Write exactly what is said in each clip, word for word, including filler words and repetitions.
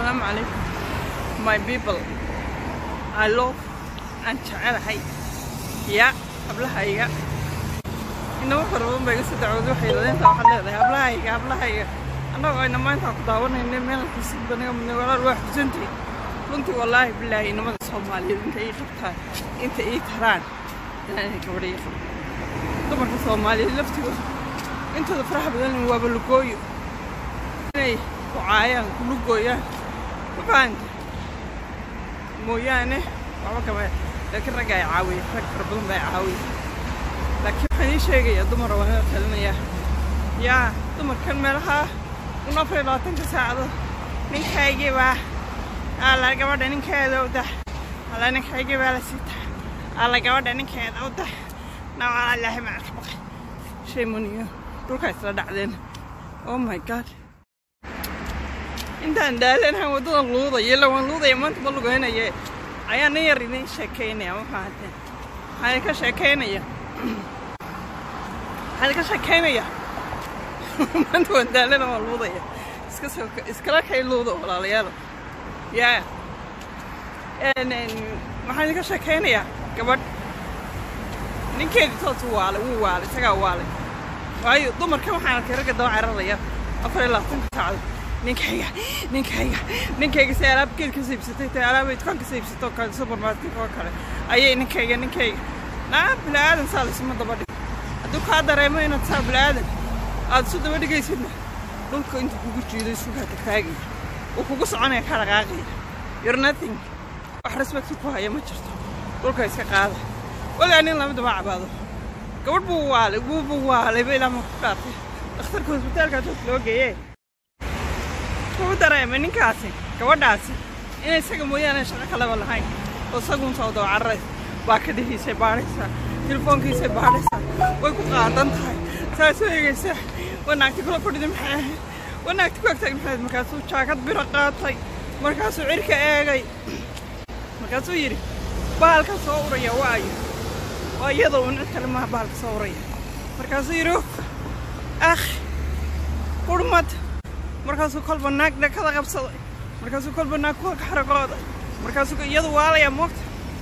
Assalamu alaikum, my people. I love and jecelahay ya hablahayga inoo qarboon bay isu dacwado waxay leedahay waxa leedahay hablahayga hablahayga annagu ayna maanta ku daawanayno meel xisid badan oo walaal wax xusantay runtii wallahi billahi inamada Soomaaliyeed inta ay qabtaan inta ay taraan inay gabadhay dumarka Soomaaliyeed laftooda intooda faraha badan waa balugooyo inay ku caayaan ku lugooyaan waxaan mooyaane waxba kama laakiin rag ay caawiyo rag badan bay caawiyo laakiin waxaan sheegaya dumar waa talinaya yaa dumarkan meelaha una afar saacado ninkayga waa ala gabadha ninkeeda u dah ala ninkayga waa la sita ala gabadha ninkeeda u dah nawaa Allah ma aqbaq shay muniyo dhulka isla dhacdeen oh my god intaan daalanahay wadada luuda yela waan luudaya maanta ma lugaynaya ayaan yar idin sheekeynaya waxa hadda hay ka sheekeynaya hay ka sheekeynaya maanta waan daalanahay waan luudaya iska soo iskala kay luudo walaalayaal yaa een waxaan ka sheekeynaya gabadh ninkeedii toos waale wuu waale isaga waale waayo dumarka waxaan arkay rag daaw cararaya afar iyo labaatan saacad ninkayga ninkayga ninkayga si alaabkeed ka siibsatay taa alaabay kan ka siibsato kan supermarket oo kale ayay ninkayga ninkayga naa bilaadan saalisma dabadhi haduu ka dareemo inaad saa bilaadan aad soo daba dhigaysidna dhulka inta kugu jiiday suuqa taagi oo kugu soconaya ka dhaqaaqay you're nothing wax respect ku haya ma jirto dhulka iska qaada wala nin lama daba cabaado gabadh buu waale buu waale bila ma ku qaatay dhakhtarka hospitaalka loo geeyay ku dareemay ninkaasi gabadhaasi inay isaga mooyaane shaqo kale ba lahayn oo sagun soo doo carray baa ka dhihisay baaraysa telefoonkiisa baaraysa way ku qaadan tahay saasoo eegaysa wanaagti kula fadhiday maxay wanaagti ku agtay maxay markaasuu jaakad biro qaatay markaasuu cirka eegay markaasuu yiri baalka soo uraya waayo waa iyadoo un kale ma baalka soo uraya markaasuu yiri akh qurmad markaasuu kolba naag kala qabsaday markaasuu kolba naag ku xaraqooday markaasuu iyadu waalaya moogta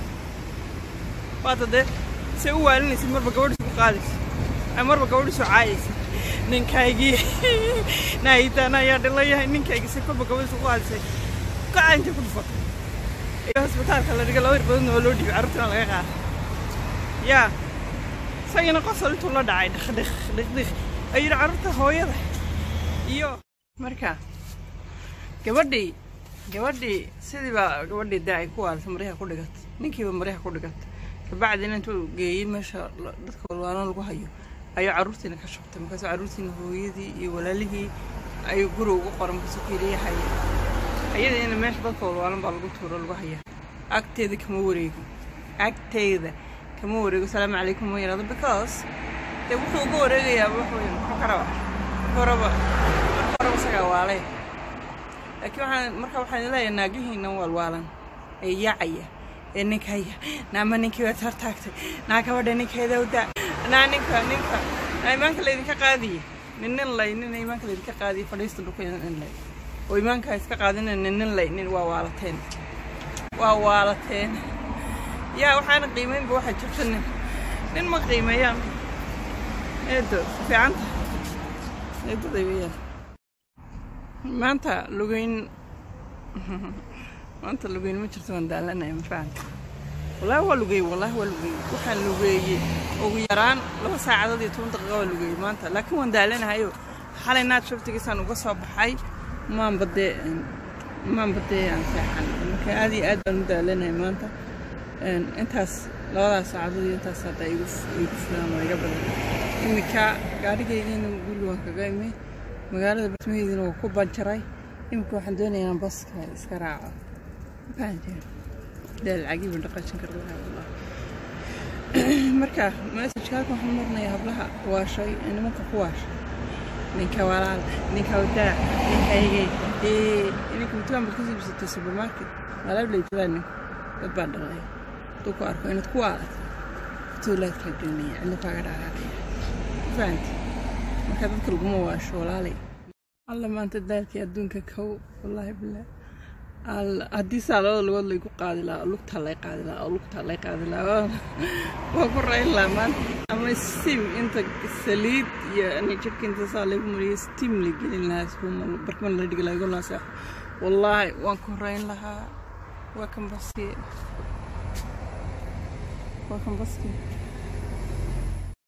baadade si uu waalinaysa marba gabadh isku qaadaysa ay marba gabadh soo caayaysa ninkaygii naaytana ya dhalayahay ninkaygi si kolba gabadh isku qaadaysa qaanta ku dhufatay ee hospitaalka la dhigo loo irbadno oo loo dhiibay carruurta laga qaado yaa sayna qosol intuu la dhacay dhaqdhaq dhaqdhaq ay carruurta hooyada iyo marka gabadhii gabadhii sidiiba gabadhii daay ku waalsa mariha ku dhigat ninkiiba mariha ku dhigat kabacdina intuu geeyay meesha dadka walwaalan lagu hayo ayuu carruurtiina ka shubtay markaasuu carruurtiina hooyadii iyo walaalihii ayuu guri ugu qoran markaasuu keliyahay ayada in meesha dadka walwaalan baa lagu tuuro lagu haya agteeda kama wareego agteeda kama wareego salaamu calaykum wa yaraado because dee wuxuu uga wareegayaa wuxuu muxuu ka rabaa horaba وعليه لكن مركب واحد لا يناقيه نوال والن يعيا إنك هي نعم إنك وترتاكت ناك وده إنك هذا وده نانك نانك إيمانك اللي ذيك قاضي نن الله نن إيمانك اللي ذيك قاضي فليست لكين نن الله وإيمانك هيك قاضي نن نن الله نن ووالتين ووالتين يا وحنا قيمين بواحد شفتن نن ما قيمة يا إدو في عنده إدو ذي manta lugayn manta lugayn ma jirto aan daalanay ma fahanto wallahi waa lugay wallahi waa lugay waxaan lugeeyay ugu yaraan laba saacadood iyo toban daqiiqo waa lugay maanta laakiin waan daalanahay xalay naad shuftigiisaan uga soo baxay maan badee maan badee aan saxan marka aad iyo aad baan u daalanahay maanta intaas labada saacadood iyo intaas hadda igu igu filan waa iga badan imika gaarigayna guriga waan kaga imay magaalada batmeedina waa ku banjaray imika waxaan doonayaa baska iska raaco baanjir dal cajiib dhaqashin karnaa wallahi marka message-ka waxaan marnay hablaha waa shay nimanka ku waashay ninka walaal ninka wada ninkayga ee ninka mutaan ku siibsatay supermarket wala leeytaan dad baa dhalay dad ku arko inaad ku aad tuulaad ka duuniya inta ka dhacay faant marka dadka lagu waasho walaalay الله ما أنت دارك يا دونك كو والله بالله haddii saalada lugood laygu qaadi lahaa lugtaa lay qaadi lahaa oo lugtaa lay qaadi lahaa waa ku rayn lahaa maanta ama steam inta saliid iyo ani jirka inta saa laygu mariyay steam la gelin lahaa iskuuma barkman la dhigi lahaa igu lahaa wallaahi waan ku rayn lahaa waa kan baski waa kan baski